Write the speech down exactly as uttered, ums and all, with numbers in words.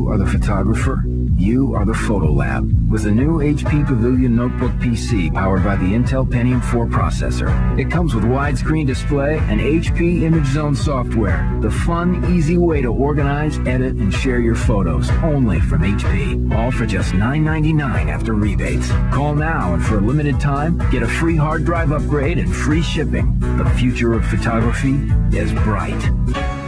are the photographer, you are the photo lab. With the new H P Pavilion Notebook P C powered by the Intel Pentium four processor, it comes with widescreen display and H P Image Zone software. The fun, easy way to organize, edit, and share your photos, only from H P. All for just nine ninety-nine after rebates. Call now and for a limited time, get a free hard drive upgrade and free shipping. The future of photography is bright.